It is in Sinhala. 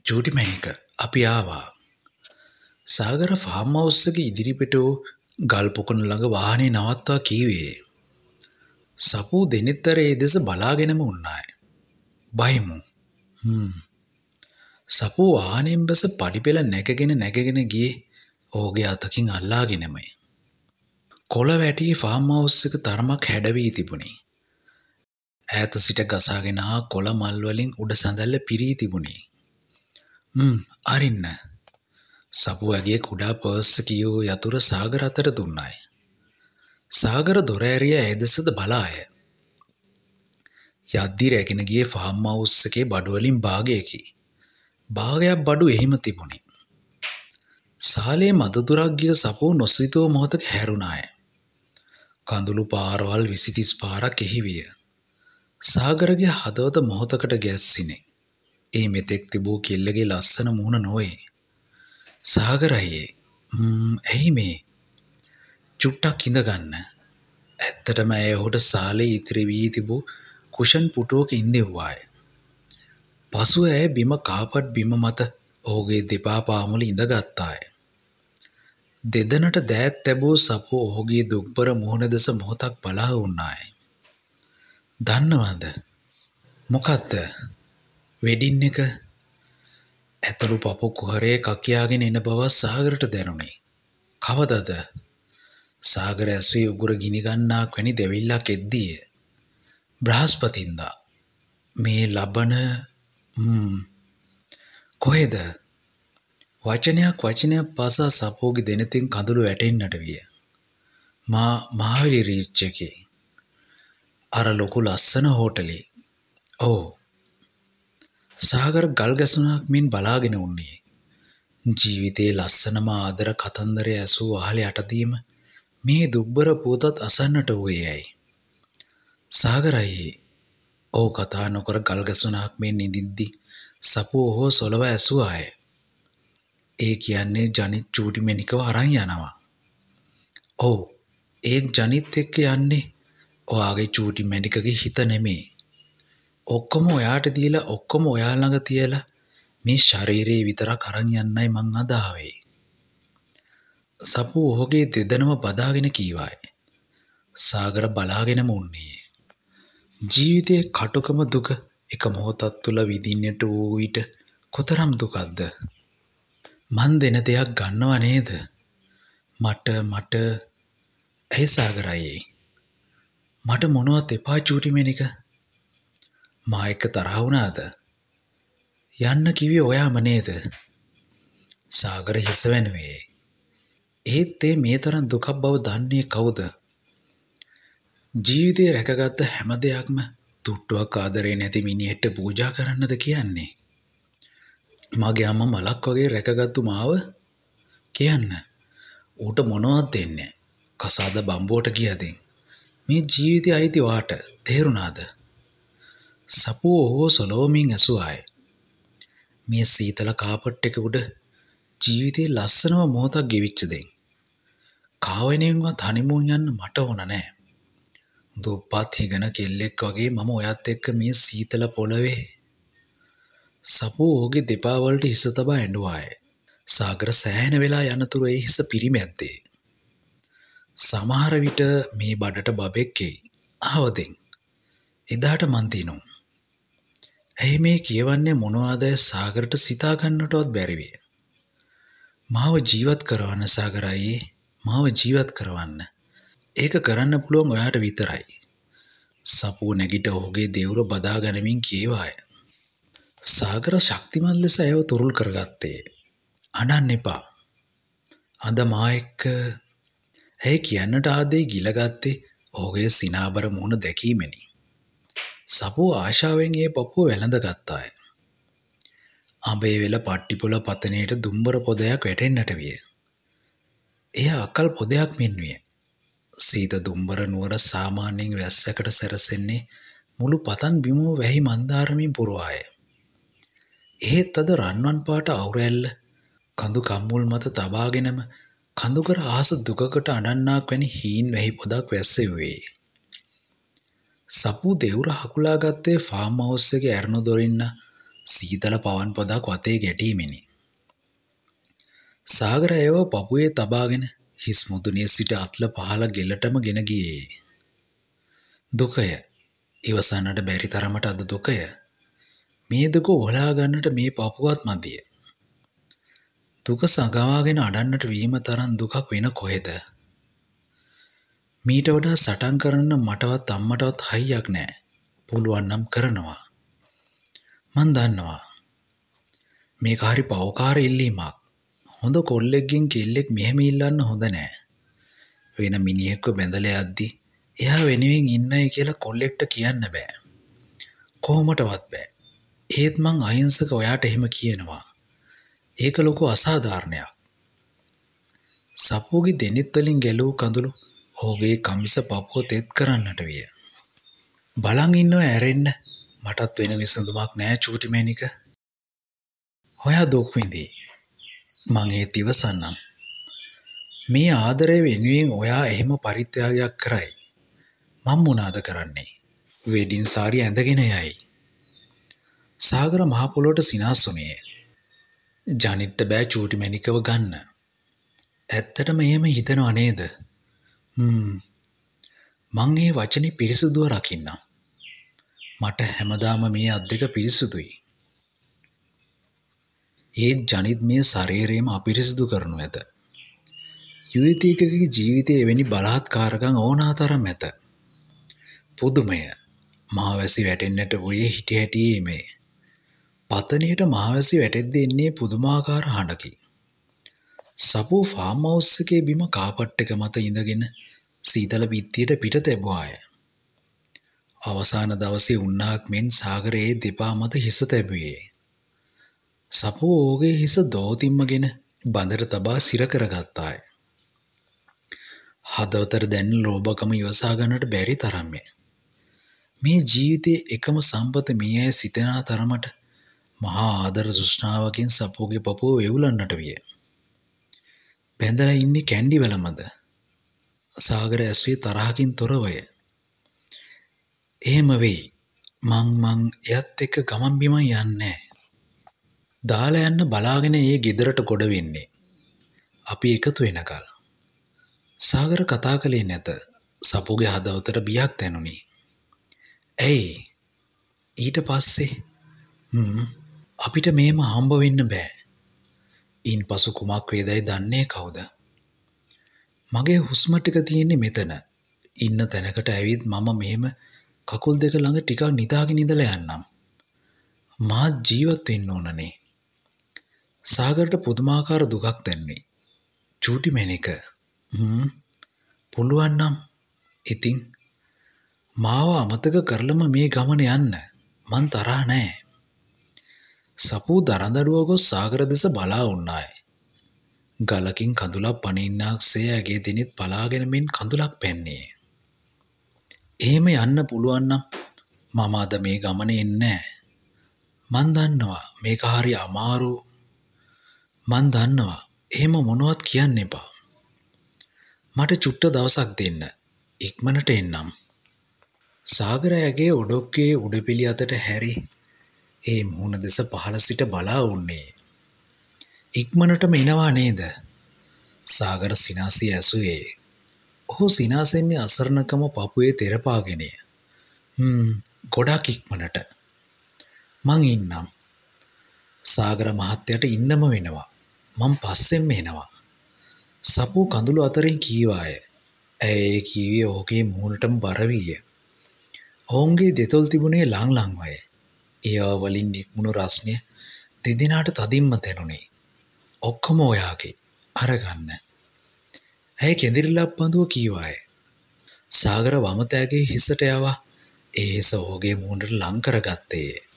චූටි මැණික අපි ආවා. සාගර ෆාම් හවුස් එකේ ඉදිරිපිට ගල් පොකුණ ළඟ වාහනේ නවත්වා කීවේ. සපු දෙනෙත්තර ඒ දෙස බලාගෙනම උන්නාය. බයිමු. සපු වාහනයෙන් බැස පඩිපෙළ නැගගෙන ගියේ ඔහුගේ අතකින් අල්ලාගෙනමයි. කොළ වැටි ෆාම් හවුස් එක තරමක් හැඩවී තිබුණේ. ඈත සිට ගසාගෙන ආ කොළ මල් වලින් උඩ සඳල්ල පිරී තිබුණේ. අරින්න. සපු ඇගේ කුඩා පර්ස් කියෝ යතුර සාගර අතට දුන්නාය. සාගර දොර ඇරිය ඒ දෙසද බලාය. යද්දි රැගෙන ගියේ ෆාම් හවුස් එකේ බඩු වලින් භාගයකි. භාගයක් බඩු එහිම තිබුණේ. සාලේ මදතුරක් ගිය සපුව නොසිතුව මොහොතක හැරුණාය. කඳුළු පාරවල් 20-30 පාරක් එහි විය. සාගරගේ හදවත මොහොතකට ගැස්සිනේ. ඒ මෙතෙක් තිබූ කෙල්ලගේ ලස්සන මූණ නොවේ. සාගරයේ ඇයි මේ? චුට්ටක් ඉඳගන්න. ඇත්තටම ඇය ඔහුට සාලේ ඉතිරි වී තිබූ කුෂන් පුටුවක ඉඳෙව්වාය. පසුව ඇය බිම කාපට් බිම මත ඔහුගේ දෙපා පාමුල ඉඳගත්තාය. දෙදනට දෑත් තැබූ සපුව ඔහුගේ දුක්බර මුහුණ දෙස මොහොතක් බලා වුණාය. දන්නවද? මොකක්ද? වෙඩින් එක ඇතුළු පපු කුහරයේ කකියාගෙන එන බව සාගරට දැනුනේ. කවදද? සාගර ඇසුවේ උගුර ගිනිගන්නාක් වැනි දෙවිල්ලක් එද්දීය. බ්‍රහස්පතින්දා. මේ ලබන කොහෙද? වචනයක් පාසා සපෝගේ දෙනතින් කඳුළු වැටෙන්නට විය. මහවැලි රීච් එකේ. අර ලොකු ලස්සන හෝටලේ. ඔව්. සාගර ගල් ගැසුණක් මෙන් බලාගෙන උන්නේ. ජීවිතයේ ලස්සනම ආදර කතන්දරය ඇසූ අහල යටදීම මේ දුක්බර පුවතත් අසන්නට වූයේ ඇයි? සාගරයේ ඔහු කතා නොකර ගල් ගැසුණක් මෙන් නිදිද්දි සපුව ඔහුව සොලව ඇසුවාය. ඒ කියන්නේ ජනිත් චූටි මැණිකව අරන් යනවා. ඔව්. ඒ ජනිත් එක්ක යන්නේ ඔයාගේ චූටි මැණිකගේ හිත නෙමේ. ඔක්කොම ඔයාට දීලා ඔක්කොම ඔයා ළඟ තියලා මේ ශරීරේ විතරක් අරන් යන්නයි මං අද ආවේ. සපු ඔහුගේ දෙදනම බදාගෙන කීවාය. සාගර බලාගෙනම උන්නේ. ජීවිතයේ කටුකම දුක එක මොහොතක් තුල විඳින්නට වූ විට කොතරම් දුකක්ද? මන් දෙන දෙයක් ගන්නව නේද? මට ඇයි සාගරයේ? මට මොනවත් එපා චූටි මැණික. මා එක්ක තරහ වුණාද? යන්න කිව්වේ ඔයාම නේද? සාගර හිස වැනුවේ. ඒත් මේ තරම් දුකක් බව දන්නේ කවුද? ජීවිතේ රැකගත්ත හැම දෙයක්ම තුට්ටුවක් ආදරේ නැති මිනිහෙට පූජා කරන්නද කියන්නේ? මගේ අම්මා මලක් වගේ රැකගත්තු මාව කියන්න. ඌට මොනවත් දෙන්නේ නැහැ. කසාද බම්බුවට ගියදින්. මේ ජීවිතය අයිති වාට. තේරුණාද? සපුව ඔහුව සොලවමින් ඇසුවාය. මේ සීතල කාපට් එක උඩ ජීවිතේ ලස්සනම මොහොතක් ගෙවිච්ච දෙන්. කාවෙනෙන්වත් හනිමූන් යන්න මට ඕන නෑ. දුප්පත් හිගන කෙල්ලෙක් වගේ මම ඔයත් එක්ක මේ සීතල පොළවේ. සපුව ඔහුගේ දෙපා වලට හිස තබා ඇඬුවාය. සාගර සෑහෙන වෙලා යනතුරු ඒ හිස පිරිමැද්දේ. සමහර විට මේ බඩට බබෙක් එයි. ආවදෙන්. එදාට මන් දිනු. ඇයි මේ කියවන්නේ මොනවද සාගරට සිතා ගන්නටවත් බැරි විය. මාව ජීවත් කරවන්න සාගරයේ, මාව ජීවත් කරවන්න. ඒක කරන්න පුළුවන් ඔයාට විතරයි. සපුව නැගිට ඔහුගේ දෙවුර බදා ගනිමින් කීවාය. සාගර ශක්තිමත් ලෙස ඇයව තුරුල් කරගත්තේ. අඬන්න එපා. අද මා එක්ක ඇයි කියන්නට ආදේ ගිලගත්තේ ඔහුගේ සිනාබර මුහුණ දැකීමෙනි. සපුව ආශාවෙන් ඒ පපුව වැළඳ ගත්තාය. අඹේ වෙල පට්ටිපොළ පතනයට දුම්බර පොදයක් වැටෙන්නට විය. එය අකල් පොදයක් මෙන් විය. සීත දුම්බර නුවර සාමාන්‍යයෙන් වැස්සකට සැරසෙන්නේ මුළු පතන් බිම වැහි මන්දාරමින් පුරවාය. එහෙත් අද රන්වන් පාට අවුරැල්ල කඳු කම්මුල් මත තබාගෙනම කඳුකර ආස දුකකට අඩන්නාක් වැනි හීන් වැහි පොදක් වැස්සෙව්වේ. සපු දෙවුර හකුලා ගත්තේ ෆාම් හවුස් එකේ ඇරණු දොරින්න සීතල පවන් පොදක් වතේ ගැටීමෙනි. සාගරයව පපුවේ තබාගෙන හිස් මුදුනේ සිට අත්ල පහළ ගෙලටම ගෙන ගියේ. දුකය ඉවසන්නට බැරි තරමට අද දුකය. මේ දුක හොලා ගන්නට මේ පපුවත් මදිය. දුක සඟවාගෙන අඩන්නට වීම තරම් දුකක් වෙන කොහෙද? මීට වඩා සටන් කරන්න මටවත් අම්මටවත් හයියක් නෑ. පුළුවන් නම් කරනවා. මන් දන්නවා. මේක හරි පව්කාර ඉල්ලීමක්. හොඳ කොල්ලෙක්ගෙන් කෙල්ලෙක් මෙහෙම ඉල්ලන්න හොඳ නෑ. වෙන මිනිහෙක්ව බැඳලා යද්දි එයා වෙනුවෙන් ඉන්නයි කියලා කොල්ලෙක්ට කියන්න බෑ. කොහොමටවත් බෑ. ඒත් මං අහිංසක ඔයාට එහෙම කියනවා. ඒක ලොකු අසාධාරණයක්. සපුගේ දෙනිත් වලින් ගැලූ කඳුළු ඔහුගේ කමිස පපුව තෙත් කරන්නට විය. බලන් ඉන්නව ඇරෙන්න මටත් වෙන විසඳුමක් නෑ චූටි මැනික. ඔයා දුක් විඳී. මං ඒත් ඉවසන්නම්. මේ ආදරය වෙනුවෙන් ඔයා එහෙම පරිත්‍යාගයක් කරයි. මම මොනාද කරන්නේ? වෙඩින් සාරි ඇඳගෙන යයි. සාගර මහ පොළොවට සිනාසුනේ. ජනිත්ට බෑ චූටි මැනිකව ගන්න. ඇත්තටම එහෙම හිතනව නේද? මං ඒ වචනේ පිරිසුදුව රකින්නම්. මට හැමදාම මේ අත් දෙක පිරිසුදුයි. ඒත් ජනිත් මේ ශරීරයම අපිරිසිදු කරනු ඇත. යුවතියකගේ ජීවිතයේ එවැනි බලාත්කාරකම් ඕනාතරම් ඇත. පුදුමය. මහවැසි වැටෙන්නට වූයේ හිටි හැටියේ මේ. පතනයට මහවැසි වැටෙද්දී එන්නේ පුදුමාකාර හඬකි. සපෝ ෆාම් හවුස් එකේ බිම කාපට් එක මත ඉඳගෙන සීතල පිටියට පිට තැබුවාය. අවසාන දවසේ උන්නාක් මෙන් සාගරයේ දෙපා මත හිස තැබුවේ. සපෝ ඕගේ හිස දෝතිම්මගෙන බඳට තබා සිර කරගත්තාය. හදවතට දැනෙන ලෝභකම ඉවසා ගන්නට බැරි තරම්ය. මේ ජීවිතයේ එකම සම්පත මේ අය සිතනා තරමට මහා ආදර තෘෂ්ණාවකින් සපෝගේ පපුව වෙවුලන්නට විය. බැඳලා ඉන්නේ කැන්ඩි වලමද? සාගර ඇස්වේ තරහකින් තොරවය. එහෙම වෙයි. මං එයත් එක්ක ගමන් බිමන් යන්නේ. දාලා යන්න බලාගෙන ඒ ගෙදරට ගොඩ වෙන්නේ. අපි එකතු වෙනකල්. සාගර කතා කළේ නැත. සපුගේ හදවතට බියක් දැනුනි. ඇයි? ඊට පස්සේ අපිට මේම හම්බ වෙන්න බෑ. ඉන් පසු කුමක් වේදයි දන්නේ කවුද? මගේ හුස්ම ටික තියෙන්නේ මෙතන. ඉන්න තැනකට ඇවිත් මම මෙහෙම කකුල් දෙක ළඟ ටිකක් නිදාගෙන ඉඳලා යන්නම්. මා ජීවත් වෙන්න ඕනනේ. සාගරට පුදුමාකාර දුකක් දැනුනේ. චූටි මැනික. පුළුවන් නම් ඉතින් මාව අමතක කරලම මේ ගමන යන්න. මං තරහ නෑ. සපූ දරදඬුව ගොස් සාගර දෙස බලා උන්නාය. ගලකින් කඳුලක් පනින්නාක්සේ ඇගේ දිනෙත් පලාගෙන මෙන් කඳුලක් පැන්නේ. එහෙම යන්න පුළුවන් නම් මම අද මේ ගමනේ එන්නේ නෑ. මං දන්නවා මේක හරි අමාරු. මං දන්නවා එහෙම මොනවත් කියන්න එපා. මට චුට්ට දවසක් දෙන්න. ඉක්මනට එන්නම්. සාගර ඇගේ ඔඩොක්කේ උඩපිලි අතට හැරි ඒ මුහුණ දෙස පහළ සිට බලා උන්නේ. ඉක්මනටම එනවා නේද? සාගර සිනාසිය ඇසුවේ. ඔහු සිනාසෙන්නේ අසරණකම පපුවේ තෙරපාගෙන. ගොඩක් ඉක්මනට. මං ඉන්නම්. සාගර මහත්තයට ඉන්නම වෙනවා. මං පස්සෙන්ම එනවා. සපු කඳුළු අතරින් කීවාය. ඇය කීවේ ඔහුගේ මූණටම බර වීය. ඔවුන්ගේ දෙතොල් තිබුණේ ලං වය. ඒවා වලින් නික්මුණු රස්නය දෙදෙනාට තදින්ම දැනුනේ. ඔක්කොම ඔයාගේ. අරගන්න. ඇය කෙඳිරිලක් බඳුව කීවාය. සාගර වමතෑගේ හිසට යවා ඒ හිස ඔහුගේ මූණට ලං කරගත්තේ.